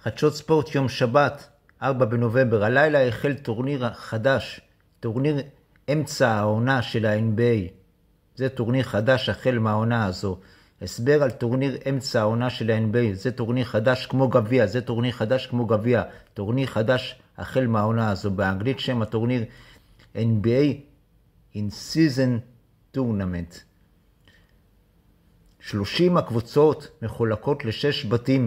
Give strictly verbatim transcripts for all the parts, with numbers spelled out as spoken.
חדשות ספורט יום שבת, ארבעה בנובמבר. הלילה החל טורניר חדש, טורניר אמצע העונה של ה-אן בי איי. זה טורניר חדש החל מהעונה הזו. הסבר על טורניר אמצע העונה של ה-אן בי איי. זה טורניר חדש כמו גביע, זה טורניר חדש כמו גביע. טורניר חדש החל מהעונה הזו. באנגלית שם הטורניר אן בי איי in season tournament. שלושים הקבוצות מחולקות לשש בתים.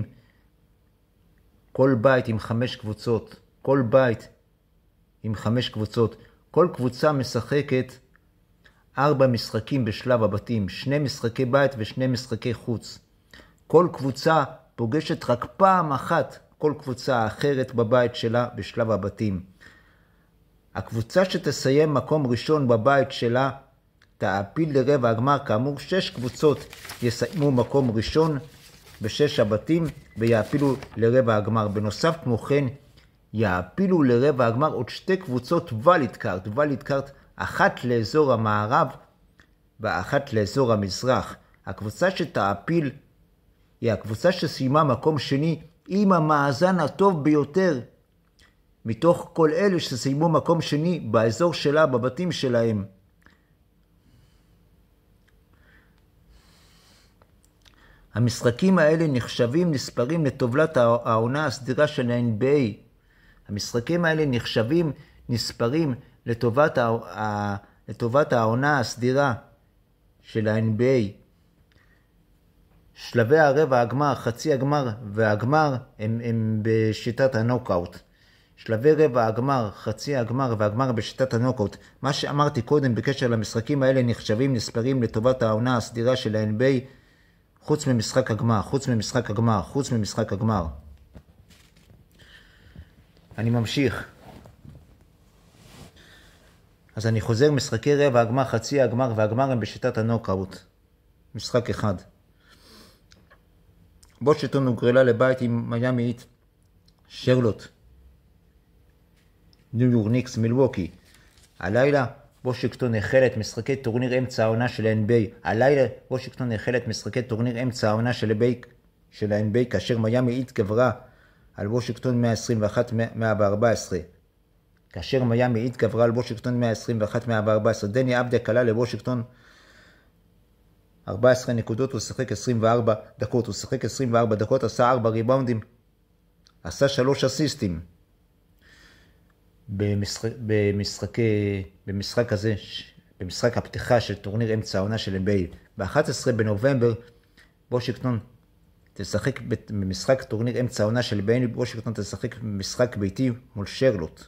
כל בית עם חמש קבוצות. כל בית עם חמש קבוצות. כל קבוצה משחקת ארבע משחקים בשלב הבתים. שני משחקי בית ושני משחקי חוץ. כל קבוצה פוגשת רק פעם אחת כל קבוצה אחרת בבית שלה בשלב הבתים. הקבוצה שתסיים מקום ראשון בבית שלה תעפיל לרבע הגמר. כאמור, שש קבוצות יסיימו מקום ראשון בשש הבתים ויעפילו לרבע הגמר. בנוסף, כמו כן, יעפילו לרבע הגמר עוד שתי קבוצות וליד קארט. וליד קארט, אחת לאזור המערב ואחת לאזור המזרח. הקבוצה שתעפיל היא הקבוצה שסיימה מקום שני עם המאזן הטוב ביותר מתוך כל אלה שסיימו מקום שני באזור שלה, בבתים שלהם. המשחקים האלה נחשבים, נספרים לטובלת העונה הסדירה של ה-אן בי איי. המשחקים האלה נחשבים, נספרים לטובת, ה... לטובת העונה הסדירה של ה-אן בי איי. שלבי הרבע הגמר, חצי הגמר והגמר הם, הם בשיטת הנוקאוט. שלבי רבע הגמר, חצי הגמר והגמר בשיטת הנוקאוט. מה שאמרתי קודם בקשר למשחקים האלה נחשבים, נספרים לטובת העונה הסדירה של ה-אן בי איי. חוץ ממשחק הגמר, חוץ ממשחק הגמר, חוץ ממשחק הגמר. אני ממשיך. אז אני חוזר, משחקי רבע הגמר, חצי הגמר והגמר הם בשיטת הנוקאוט. משחק אחד. וושינגטון הוגרלה לבית עם מיאמי היט. שרלוט. ניו יורק ניקס, מילווקי. הלילה וושינגטון החלת משחקי טורניר אמצע העונה של ה-אן בי איי. הלילה וושינגטון החלת משחקי טורניר אמצע העונה של ה-אן בי איי, כאשר מיאמי היט גברה על וושינגטון מאה עשרים ואחת מאה וארבע עשרה. כאשר מיאמי היט גברה על וושינגטון מאה עשרים ואחת מאה וארבע עשרה. דני אבדיה קלה לוושינגטון ארבע עשרה נקודות, הוא שחק עשרים וארבע דקות, הוא שחק עשרים וארבע דקות, עשה ארבע ריבאונדים, עשה שלוש אסיסטים. במשחק, במשחק, במשחק הזה, במשחק הפתיחה של טורניר אמצע העונה של ה-אן בי איי. ב-אחד עשר בנובמבר, וושינגטון תשחק במשחק טורניר אמצע העונה של ה-אן בי איי, וושינגטון תשחק במשחק ביתי מול שרלוט.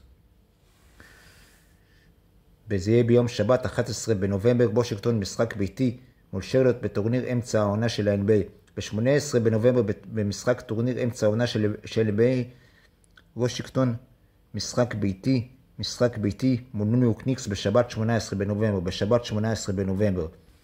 וזה יהיה ביום שבת, אחד עשר בנובמבר, וושינגטון משחק ביתי מול שרלוט בטורניר אמצע העונה של ה-אן בי איי. ב-שמונה עשרה בנובמבר, במשחק טורניר אמצע העונה של ה-אן בי איי, וושינגטון משחק ביתי, משחק ביתי מול ניו יורק ניקס בשבת שמונה עשרה בנובמבר, בשבת שמונה עשרה בנובמבר.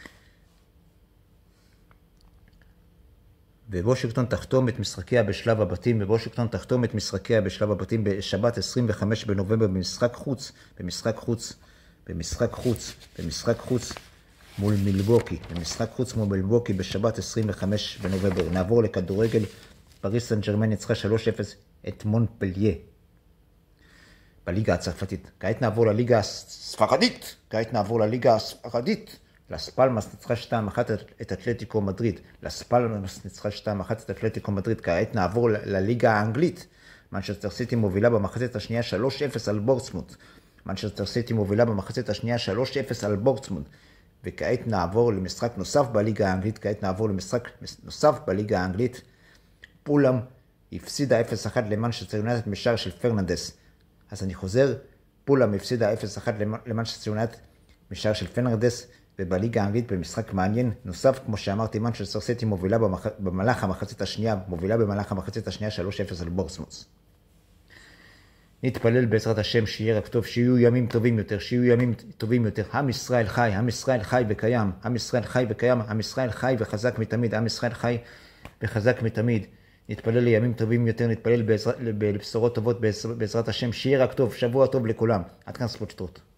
ווושינגטון תחתום את משחקיה בשלב הבתים, ווושינגטון תחתום את משחקיה בשלב הבתים בשבת עשרים וחמישה בנובמבר במשחק חוץ, במשחק חוץ, במשחק חוץ, במשחק חוץ מול מילווקי, במשחק חוץ מול מילווקי בשבת עשרים וחמישה בנובמבר. נעבור לכדורגל. פריס סן ז'רמן ניצחה שלוש אפס את מונפליה בליגה הצרפתית. כעת נעבור לליגה הספרדית. כעת נעבור לליגה הספרדית. לס פלמאס ניצחה שתיים אחת את אתלטיקו מדריד. לס פלמאס ניצחה שתיים אחת את אתלטיקו מדריד. כעת נעבור לליגה האנגלית. מנצ'סטר סיטי מובילה במחצית השנייה שלוש אפס על בורטסמוט. מנצ'סטר סיטי מובילה במחצית השנייה שלוש אפס על בורטסמוט. וכעת נעבור למשחק נוסף בליגה האנגלית. כעת נעבור למשחק נוסף בליגה האנגלית. פולאם הפסידה אפס אחת למנצ'סטר יונייטד משער של פרננדס. אז אני חוזר, פולאם הפסידה אפס אחת למנצ'סטר יונייטד משער של פרננדס, ובליגה האנגלית במשחק מעניין נוסף, כמו שאמרתי, מנצ'סטר סיטי מובילה במח... במהלך המחצית השנייה, מובילה במהלך המחצית השנייה שלוש אפס על בורטסמוט. נתפלל בעזרת השם שיהיה רק טוב, שיהיו ימים טובים יותר, שיהיו ימים טובים יותר. עם ישראל חי, עם ישראל חי וקיים, עם ישראל חי וקיים, עם ישראל חי וחזק מתמיד, עם ישראל חי וחזק מתמיד. נתפלל לימים טובים יותר, נתפלל לבשורות טובות בעזרת השם, שיהיה רק טוב, שבוע טוב לכולם. עד כאן ספורט שטרות.